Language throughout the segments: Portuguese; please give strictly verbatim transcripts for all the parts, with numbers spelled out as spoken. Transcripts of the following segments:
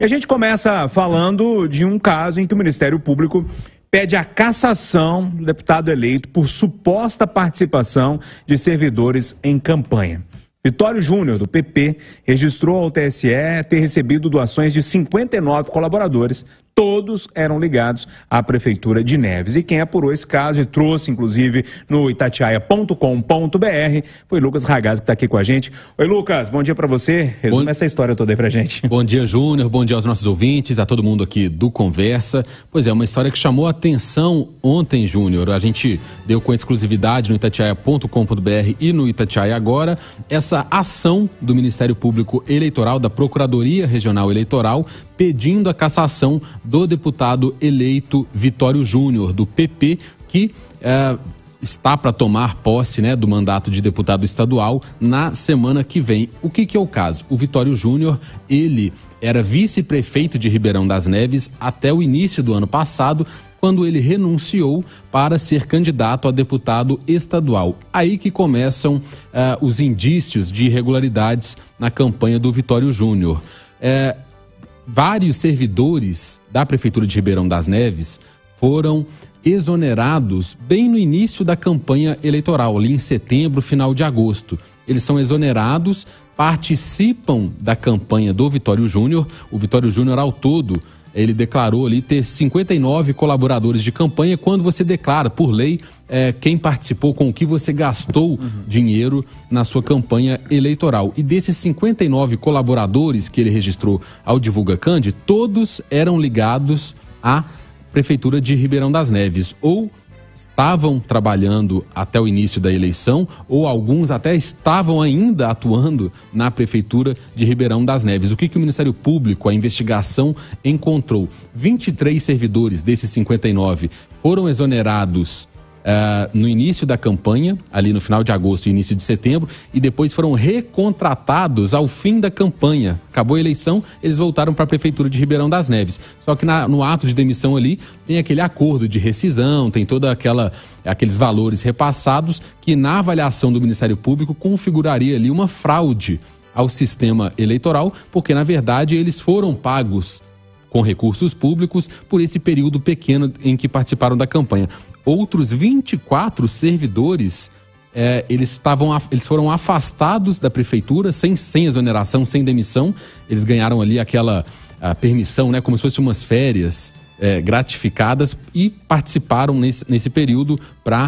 E a gente começa falando de um caso em que o Ministério Público pede a cassação do deputado eleito por suposta participação de servidores em campanha. Vitório Júnior, do P P, registrou ao T S E ter recebido doações de cinquenta e nove colaboradores. Todos eram ligados à Prefeitura de Neves. E quem apurou esse caso e trouxe, inclusive, no itatiaia ponto com ponto br foi Lucas Ragazzi, que está aqui com a gente. Oi, Lucas, bom dia para você. Resume bom... essa história toda aí pra gente. Bom dia, Júnior. Bom dia aos nossos ouvintes, a todo mundo aqui do Conversa. Pois é, uma história que chamou a atenção ontem, Júnior. A gente deu com exclusividade no itatiaia ponto com ponto br e no Itatiaia Agora essa ação do Ministério Público Eleitoral, da Procuradoria Regional Eleitoral, pedindo a cassação do deputado eleito Vitório Júnior, do P P, que é, está para tomar posse, né, do mandato de deputado estadual na semana que vem. O que, que é o caso? O Vitório Júnior, ele era vice-prefeito de Ribeirão das Neves até o início do ano passado, quando ele renunciou para ser candidato a deputado estadual. Aí que começam uh, os indícios de irregularidades na campanha do Vitório Júnior. É, vários servidores da Prefeitura de Ribeirão das Neves foram exonerados bem no início da campanha eleitoral, ali em setembro, final de agosto. Eles são exonerados, participam da campanha do Vitório Júnior. O Vitório Júnior, ao todo, ele declarou ali ter cinquenta e nove colaboradores de campanha. Quando você declara, por lei, é, quem participou, com o que você gastou uhum. dinheiro na sua campanha eleitoral. E desses cinquenta e nove colaboradores que ele registrou ao Divulga Cande, todos eram ligados à Prefeitura de Ribeirão das Neves, ou estavam trabalhando até o início da eleição, ou alguns até estavam ainda atuando na Prefeitura de Ribeirão das Neves. O que, que o Ministério Público, a investigação, encontrou? vinte e três servidores desses cinquenta e nove foram exonerados Uh, no início da campanha, ali no final de agosto e início de setembro, e depois foram recontratados ao fim da campanha. Acabou a eleição, eles voltaram para a Prefeitura de Ribeirão das Neves. Só que na, no ato de demissão ali tem aquele acordo de rescisão, tem toda aquela aqueles valores repassados que na avaliação do Ministério Público configuraria ali uma fraude ao sistema eleitoral, porque na verdade eles foram pagos com recursos públicos por esse período pequeno em que participaram da campanha. Outros vinte e quatro servidores, é, eles, estavam, eles foram afastados da prefeitura, sem, sem exoneração, sem demissão. Eles ganharam ali aquela a permissão, né, como se fossem umas férias é, gratificadas, e participaram nesse, nesse período para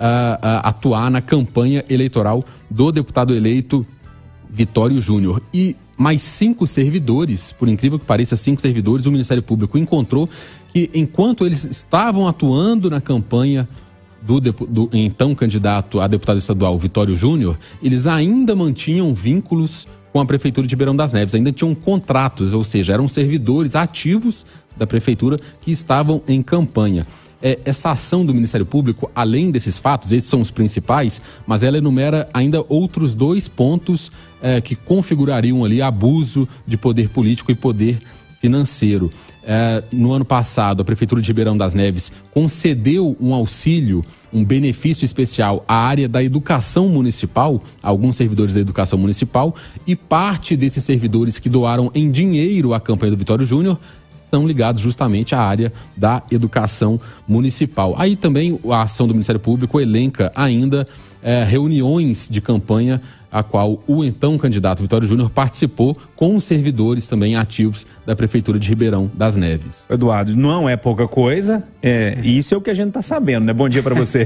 atuar na campanha eleitoral do deputado eleito Vitório Júnior. E mais cinco servidores, por incrível que pareça, cinco servidores, o Ministério Público encontrou que, enquanto eles estavam atuando na campanha do, do então candidato a deputado estadual Vitório Júnior, eles ainda mantinham vínculos com a Prefeitura de Ribeirão das Neves, ainda tinham contratos, ou seja, eram servidores ativos da Prefeitura que estavam em campanha. É, essa ação do Ministério Público, além desses fatos, esses são os principais, mas ela enumera ainda outros dois pontos é, que configurariam ali abuso de poder político e poder financeiro. É, no ano passado, a Prefeitura de Ribeirão das Neves concedeu um auxílio, um benefício especial à área da educação municipal, a alguns servidores da educação municipal, e parte desses servidores que doaram em dinheiro à campanha do Vitório Júnior são ligados justamente à área da educação municipal. Aí também a ação do Ministério Público elenca ainda é, reuniões de campanha a qual o então candidato Vitório Júnior participou com os servidores também ativos da Prefeitura de Ribeirão das Neves. Eduardo, não é pouca coisa, é, isso é o que a gente está sabendo, né? Bom dia para você.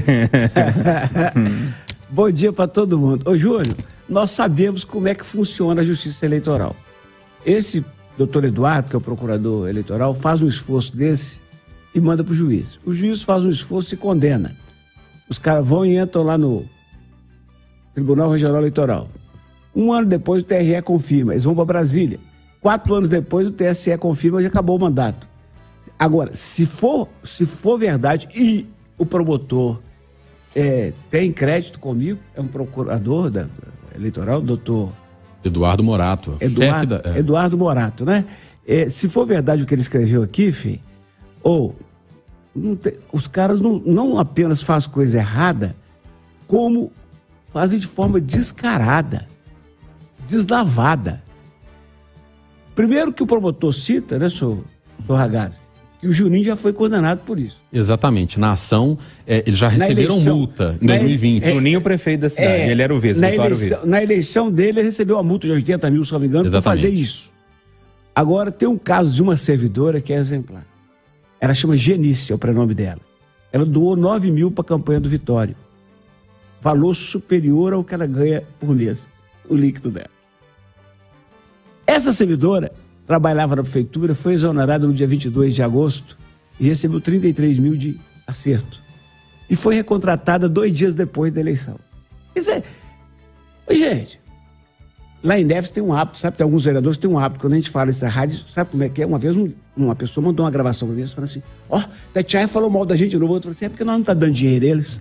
Bom dia para todo mundo. Ô Júnior, nós sabemos como é que funciona a justiça eleitoral. Esse doutor Eduardo, que é o procurador eleitoral, faz um esforço desse e manda para o juiz. O juiz faz um esforço e condena. Os caras vão e entram lá no Tribunal Regional Eleitoral. Um ano depois o T R E confirma, eles vão para Brasília. Quatro anos depois o T S E confirma e já acabou o mandato. Agora, se for, se for verdade e o promotor é, tem crédito comigo, é um procurador da, da eleitoral, doutor Eduardo Morato. Eduardo, chefe da, é. Eduardo Morato, né? É, se for verdade o que ele escreveu aqui, filho, ou não tem, os caras não, não apenas fazem coisa errada, como fazem de forma descarada, deslavada. Primeiro que o promotor cita, né, senhor, senhor Ragazzi, que o Juninho já foi condenado por isso. Exatamente. Na ação, é, eles já receberam eleição, multa em dois mil e vinte. É, Juninho, prefeito da cidade, é, ele era o vice, na eleição, na eleição dele, ele recebeu uma multa de oitenta mil, se não me engano, para fazer isso. Agora, tem um caso de uma servidora que é exemplar. Ela chama Genice, é o prenome dela. Ela doou nove mil para a campanha do Vitório. Valor superior ao que ela ganha por mês, o líquido dela. Essa servidora trabalhava na prefeitura, foi exonerada no dia vinte e dois de agosto e recebeu trinta e três mil de acerto. E foi recontratada dois dias depois da eleição. Quer dizer, gente, lá em Neves tem um hábito, sabe? Tem alguns vereadores que tem um hábito. Quando a gente fala isso na rádio, sabe como é que é? Uma vez um, uma pessoa mandou uma gravação para mim e falou assim: ó, oh, Itatiaia falou mal da gente de novo. Outro falou assim: é porque nós não estamos dando dinheiro a eles.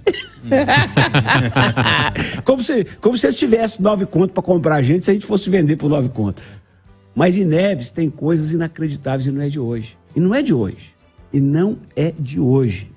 como, se, como se eles tivessem nove contos para comprar a gente se a gente fosse vender por nove contos. Mas em Neves tem coisas inacreditáveis e não é de hoje. E não é de hoje. E não é de hoje.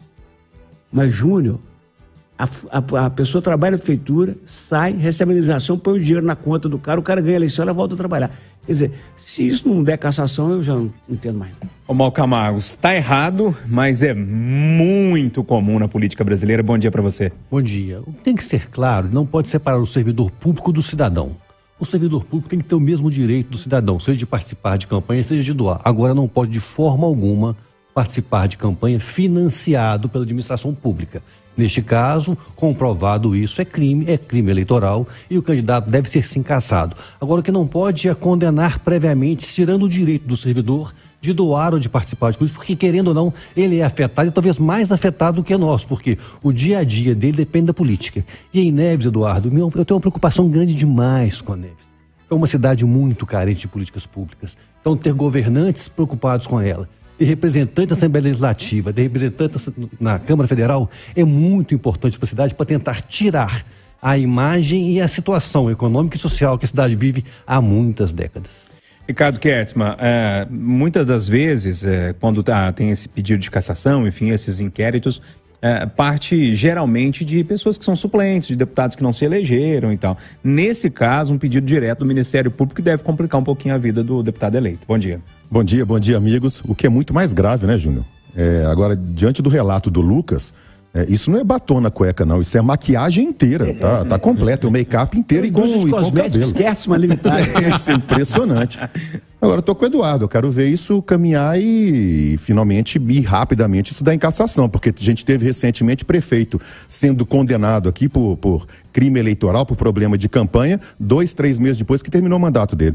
Mas, Júnior, a, a, a pessoa trabalha na prefeitura, sai, recebe a indenização, põe o dinheiro na conta do cara, o cara ganha a eleição, ela volta a trabalhar. Quer dizer, se isso não der cassação, eu já não entendo mais. Ô, Mal Camargo, está errado, mas é muito comum na política brasileira. Bom dia para você. Bom dia. O que tem que ser claro, não pode separar o servidor público do cidadão. O servidor público tem que ter o mesmo direito do cidadão, seja de participar de campanha, seja de doar. Agora, não pode de forma alguma participar de campanha financiado pela administração pública. Neste caso, comprovado isso, é crime, é crime eleitoral e o candidato deve ser sim cassado. Agora, o que não pode é condenar previamente, tirando o direito do servidor de doar ou de participar de coisas, porque, querendo ou não, ele é afetado e talvez mais afetado do que nós, porque o dia a dia dele depende da política. E em Neves, Eduardo, eu tenho uma preocupação grande demais com a Neves. É uma cidade muito carente de políticas públicas. Então, ter governantes preocupados com ela, ter representantes na Assembleia Legislativa, ter representantes na Câmara Federal, é muito importante para a cidade para tentar tirar a imagem e a situação econômica e social que a cidade vive há muitas décadas. Ricardo Kertzmann, é, muitas das vezes, é, quando tá, tem esse pedido de cassação, enfim, esses inquéritos, é, parte geralmente de pessoas que são suplentes, de deputados que não se elegeram e tal. Nesse caso, um pedido direto do Ministério Público deve complicar um pouquinho a vida do deputado eleito. Bom dia. Bom dia, bom dia, amigos. O que é muito mais grave, né, Júnior? É, agora, diante do relato do Lucas, é, isso não é batom na cueca, não. Isso é maquiagem inteira, tá, tá completo, é o make-up inteiro e com o cabelo. Kertzmann limitado. Isso é impressionante. Agora, eu tô com o Eduardo, eu quero ver isso caminhar e, e finalmente, e rapidamente, isso dar em cassação, porque a gente teve recentemente prefeito sendo condenado aqui por, por crime eleitoral, por problema de campanha, dois, três meses depois que terminou o mandato dele.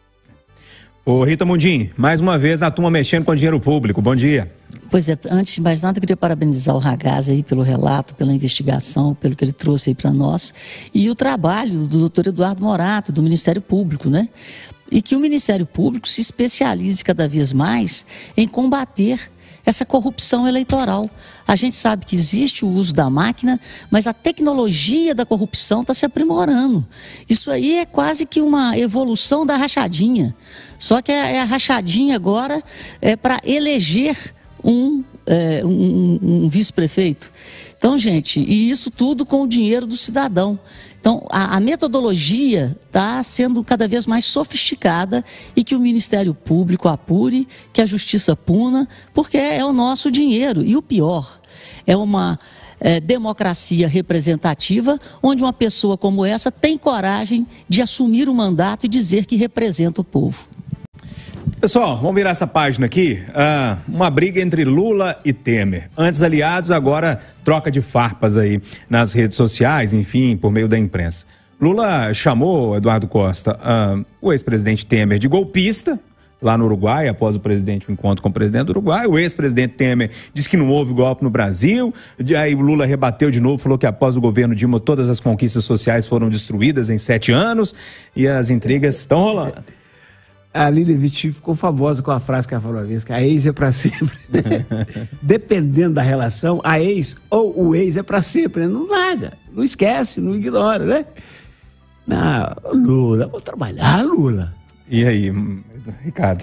Ô Rita Mundim, mais uma vez a turma mexendo com dinheiro público. Bom dia. Pois é, antes de mais nada, eu queria parabenizar o Ragazzi aí pelo relato, pela investigação, pelo que ele trouxe aí para nós, e o trabalho do doutor Eduardo Morato, do Ministério Público, né? E que o Ministério Público se especialize cada vez mais em combater essa corrupção eleitoral. A gente sabe que existe o uso da máquina, mas a tecnologia da corrupção está se aprimorando. Isso aí é quase que uma evolução da rachadinha. Só que é a rachadinha agora é para eleger um, é, um, um vice-prefeito. Então, gente, e isso tudo com o dinheiro do cidadão. Então, a, a metodologia está sendo cada vez mais sofisticada e que o Ministério Público apure, que a Justiça puna, porque é o nosso dinheiro. E o pior, é uma é, democracia representativa, onde uma pessoa como essa tem coragem de assumir o mandato e dizer que representa o povo. Pessoal, vamos virar essa página aqui. Ah, uma briga entre Lula e Temer. Antes aliados, agora troca de farpas aí nas redes sociais, enfim, por meio da imprensa. Lula chamou, Eduardo Costa, ah, o ex-presidente Temer de golpista, lá no Uruguai, após o presidente o encontro com o presidente do Uruguai. O ex-presidente Temer disse que não houve golpe no Brasil. Aí o Lula rebateu de novo, falou que após o governo Dilma todas as conquistas sociais foram destruídas em sete anos e as intrigas estão rolando. A Lília Vitti ficou famosa com a frase que ela falou uma vez, que a ex é para sempre. Dependendo da relação, a ex ou o ex é para sempre. Né? Não larga, não esquece, não ignora, né? Não, Lula, vou trabalhar, Lula. E aí, Ricardo?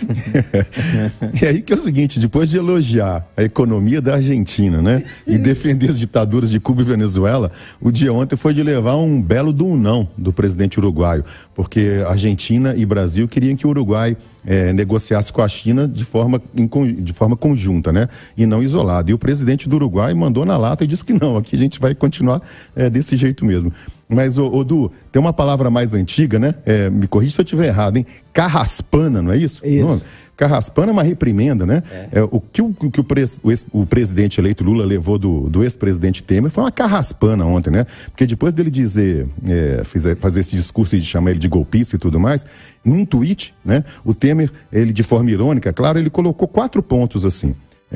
E aí que é o seguinte, depois de elogiar a economia da Argentina, né, e defender as ditaduras de Cuba e Venezuela, o dia ontem foi de levar um belo do não do presidente uruguaio, porque Argentina e Brasil queriam que o Uruguai é, negociasse com a China de forma, de forma conjunta, né? E não isolada. E o presidente do Uruguai mandou na lata e disse que não, aqui a gente vai continuar é, desse jeito mesmo. Mas, ô, ô Du, tem uma palavra mais antiga, né? É, me corrija se eu estiver errado, hein? Carraspana, não é isso? Isso. Não, Carraspana é uma reprimenda, né? É. É, o que, o, o, que o, pres, o, ex, o presidente eleito Lula levou do, do ex-presidente Temer foi uma carraspana ontem, né? Porque depois dele dizer, é, fizer, fazer esse discurso e de chamar ele de golpista e tudo mais, num tweet, né? O Temer, ele de forma irônica, claro, ele colocou quatro pontos assim.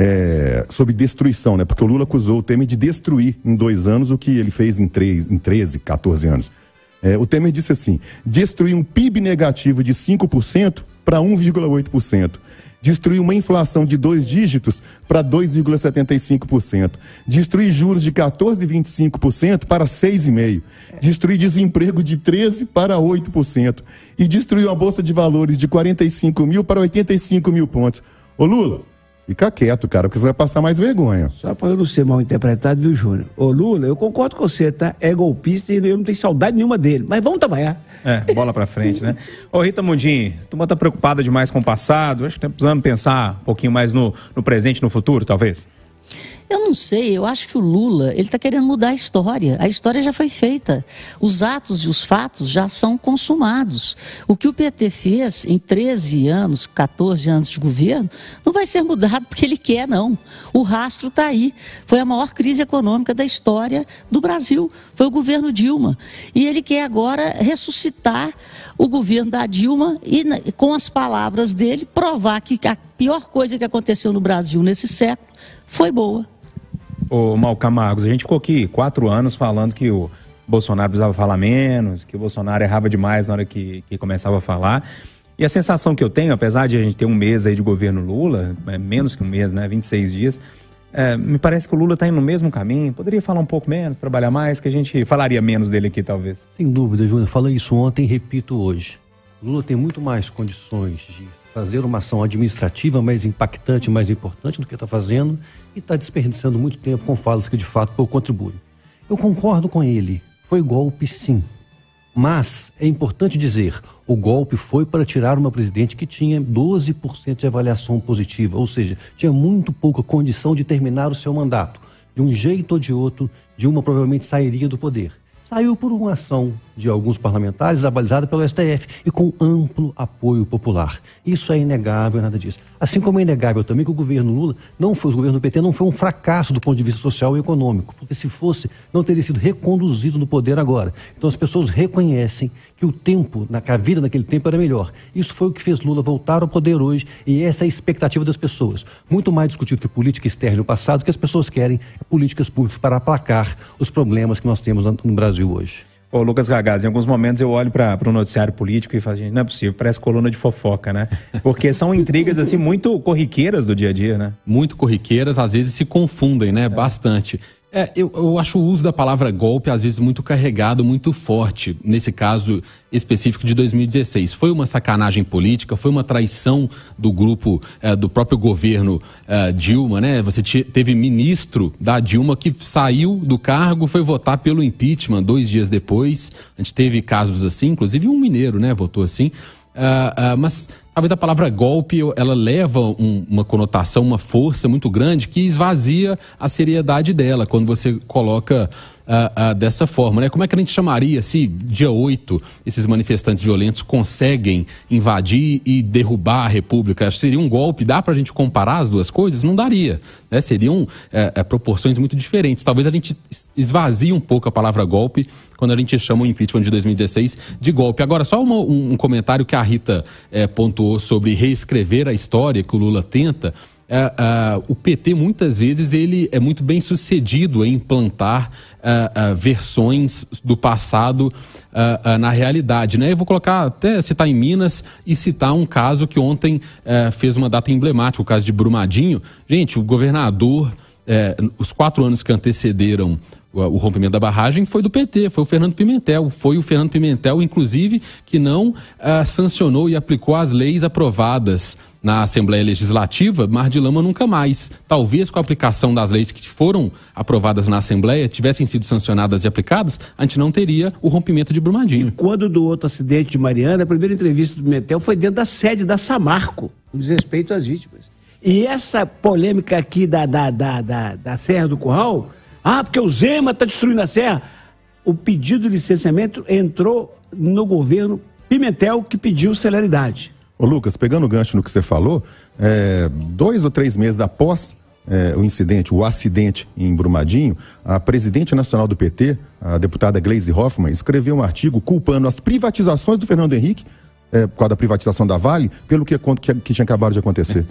É, sobre destruição, né? Porque o Lula acusou o Temer de destruir em dois anos o que ele fez em, três, em treze, quatorze anos. É, o Temer disse assim: destruir um P I B negativo de cinco por cento para um vírgula oito por cento. Destruir uma inflação de dois dígitos para dois vírgula setenta e cinco por cento. Destruir juros de quatorze vírgula vinte e cinco por cento para seis vírgula cinco por cento. Destruir desemprego de treze por cento para oito por cento. E destruir uma bolsa de valores de quarenta e cinco mil para oitenta e cinco mil pontos. Ô Lula, fica quieto, cara, porque você vai passar mais vergonha. Só para eu não ser mal interpretado, viu, Júnior? Ô, Lula, eu concordo com você, tá? É golpista e eu não tenho saudade nenhuma dele. Mas vamos trabalhar. É, bola pra frente, né? Ô, Rita Mundim, a turma tá preocupada demais com o passado. Acho que tá precisando pensar um pouquinho mais no, no presente e no futuro, talvez. Eu não sei, eu acho que o Lula, ele está querendo mudar a história. A história já foi feita. Os atos e os fatos já são consumados. O que o P T fez em treze anos, quatorze anos de governo, não vai ser mudado porque ele quer, não. O rastro está aí. Foi a maior crise econômica da história do Brasil. Foi o governo Dilma. E ele quer agora ressuscitar o governo da Dilma e, com as palavras dele, provar que a pior coisa que aconteceu no Brasil nesse século foi boa. Ô, Mal Camargos, a gente ficou aqui quatro anos falando que o Bolsonaro precisava falar menos, que o Bolsonaro errava demais na hora que, que começava a falar. E a sensação que eu tenho, apesar de a gente ter um mês aí de governo Lula, é menos que um mês, né, vinte e seis dias, é, me parece que o Lula está indo no mesmo caminho. Poderia falar um pouco menos, trabalhar mais, que a gente falaria menos dele aqui, talvez. Sem dúvida, Júnior. Falei isso ontem e repito hoje. O Lula tem muito mais condições de fazer uma ação administrativa mais impactante, mais importante do que está fazendo, e está desperdiçando muito tempo com falas que de fato pouco contribuem. Eu concordo com ele, foi golpe sim, mas é importante dizer, o golpe foi para tirar uma presidente que tinha doze por cento de avaliação positiva, ou seja, tinha muito pouca condição de terminar o seu mandato. De um jeito ou de outro, Dilma provavelmente sairia do poder. Saiu por uma ação de alguns parlamentares, abalizada pelo S T F, e com amplo apoio popular. Isso é inegável, nada disso. Assim como é inegável também que o governo Lula, não foi, o governo do P T não foi um fracasso do ponto de vista social e econômico, porque se fosse, não teria sido reconduzido no poder agora. Então as pessoas reconhecem que o tempo, na, que a vida naquele tempo era melhor. Isso foi o que fez Lula voltar ao poder hoje, e essa é a expectativa das pessoas. Muito mais discutido que política externa no passado, o que as pessoas querem é políticas públicas para aplacar os problemas que nós temos no Brasil hoje. Ô, Lucas Ragazzi, em alguns momentos eu olho para o noticiário político e falo, gente, não é possível, parece coluna de fofoca, né? Porque são intrigas, assim, muito corriqueiras do dia a dia, né? Muito corriqueiras, às vezes se confundem, né? É. Bastante. É, eu, eu acho o uso da palavra golpe, às vezes, muito carregado, muito forte, nesse caso específico de dois mil e dezesseis. Foi uma sacanagem política, foi uma traição do grupo, é, do próprio governo é, Dilma, né? Você te, teve ministro da Dilma que saiu do cargo, foi votar pelo impeachment dois dias depois. A gente teve casos assim, inclusive um mineiro, né? Votou assim. Uh, uh, mas talvez a palavra golpe, ela leva um, uma conotação, uma força muito grande que esvazia a seriedade dela quando você coloca uh, uh, dessa forma, né? Como é que a gente chamaria se dia oito esses manifestantes violentos conseguem invadir e derrubar a República? Seria um golpe? Dá pra gente comparar as duas coisas? Não daria, né? Seriam é, é, proporções muito diferentes. Talvez a gente esvazie um pouco a palavra golpe quando a gente chama o impeachment de dois mil e dezesseis de golpe. Agora, só uma, um, um comentário que a Rita é, pontuou sobre reescrever a história que o Lula tenta. É, é, o P T, muitas vezes, ele é muito bem sucedido em implantar é, é, versões do passado é, é, na realidade, né? Eu vou colocar, até citar em Minas e citar um caso que ontem é, fez uma data emblemática, o caso de Brumadinho. Gente, o governador, é, os quatro anos que antecederam o, o rompimento da barragem foi do P T, foi o Fernando Pimentel. Foi o Fernando Pimentel, inclusive, que não ah, sancionou e aplicou as leis aprovadas na Assembleia Legislativa, Mar de Lama nunca mais. Talvez com a aplicação das leis que foram aprovadas na Assembleia, tivessem sido sancionadas e aplicadas, a gente não teria o rompimento de Brumadinho. E quando do outro acidente de Mariana, a primeira entrevista do Pimentel foi dentro da sede da Samarco, com desrespeito às vítimas. E essa polêmica aqui da, da, da, da, da Serra do Curral, ah, porque o Zema está destruindo a serra. O pedido de licenciamento entrou no governo Pimentel, que pediu celeridade. Ô Lucas, pegando o gancho no que você falou, é, dois ou três meses após é, o incidente, o acidente em Brumadinho, a presidente nacional do P T, a deputada Gleisi Hoffmann, escreveu um artigo culpando as privatizações do Fernando Henrique, é, por causa da privatização da Vale, pelo que, que, que tinha acabado de acontecer.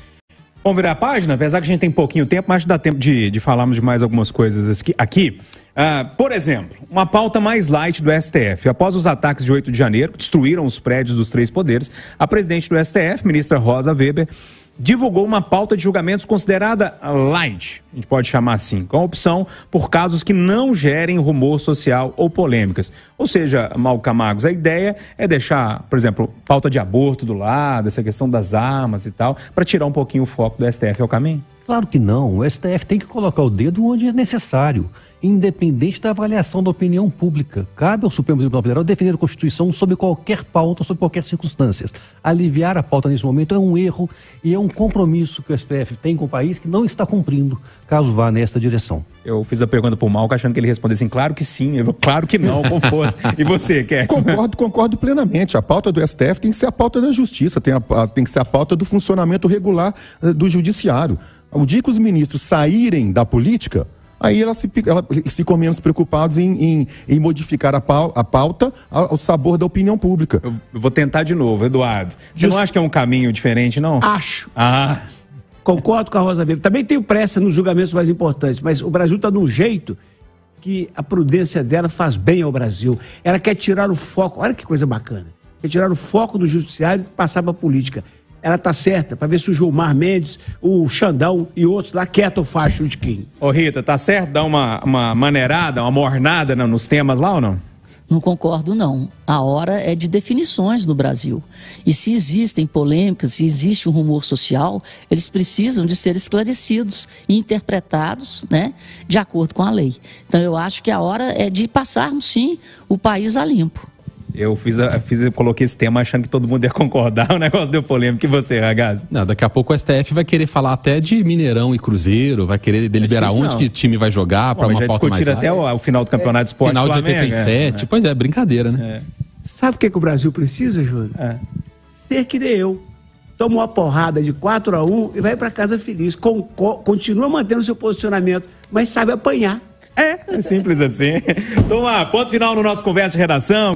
Vamos virar a página? Apesar que a gente tem pouquinho tempo, mas dá tempo de, de falarmos de mais algumas coisas aqui. Uh, por exemplo, uma pauta mais light do S T F. Após os ataques de oito de janeiro, que destruíram os prédios dos três poderes, a presidente do S T F, ministra Rosa Weber, divulgou uma pauta de julgamentos considerada light, a gente pode chamar assim, com a opção por casos que não gerem rumor social ou polêmicas. Ou seja, Mauro Camargos, a ideia é deixar, por exemplo, pauta de aborto do lado, essa questão das armas e tal, para tirar um pouquinho o foco do S T F. É o caminho? Claro que não. O S T F tem que colocar o dedo onde é necessário, independente da avaliação da opinião pública. Cabe ao Supremo Tribunal Federal defender a Constituição sob qualquer pauta, sob qualquer circunstância. Aliviar a pauta nesse momento é um erro e é um compromisso que o S T F tem com o país que não está cumprindo, caso vá nesta direção. Eu fiz a pergunta para o Malco achando que ele respondesse assim, claro que sim, eu, claro que não, com força. E você, Kertz? Concordo, concordo plenamente. A pauta do S T F tem que ser a pauta da justiça, tem, a, a, tem que ser a pauta do funcionamento regular uh, do judiciário. O dia que os ministros saírem da política, aí elas se, ela, ficam menos preocupados em, em, em modificar a, pau, a pauta ao, ao sabor da opinião pública. Eu, eu vou tentar de novo, Eduardo. Você Just... não acha que é um caminho diferente, não? Acho. Ah. Concordo com a Rosa Weber. Também tenho pressa nos julgamentos mais importantes, mas o Brasil está num jeito que a prudência dela faz bem ao Brasil. Ela quer tirar o foco, olha que coisa bacana, quer tirar o foco do judiciário e passar para a política. Ela tá certa, para ver se o Gilmar Mendes, o Xandão e outros lá quietam o facho de quem. Ô Rita, tá certo dar uma, uma maneirada, uma mornada não, nos temas lá ou não? Não concordo, não. A hora é de definições no Brasil. E se existem polêmicas, se existe um rumor social, eles precisam de ser esclarecidos e interpretados, né, de acordo com a lei. Então eu acho que a hora é de passarmos, sim, o país a limpo. Eu fiz, a, fiz eu coloquei esse tema achando que todo mundo ia concordar, o negócio deu polêmica. E você, Ragazzi? Não, daqui a pouco o S T F vai querer falar até de Mineirão e Cruzeiro, vai querer deliberar é difícil, onde não. que time vai jogar para uma pauta mais até o, o final do Campeonato é. de Esporte Final de Flamengo, oitenta e sete, é. Pois é, brincadeira, né? É. Sabe o que, que o Brasil precisa, Júlio? É. Ser que nem eu. Toma uma porrada de quatro a um e vai para casa feliz. Com, com, continua mantendo seu posicionamento, mas sabe apanhar. É, é simples assim. Toma, ponto final no nosso Conversa de Redação.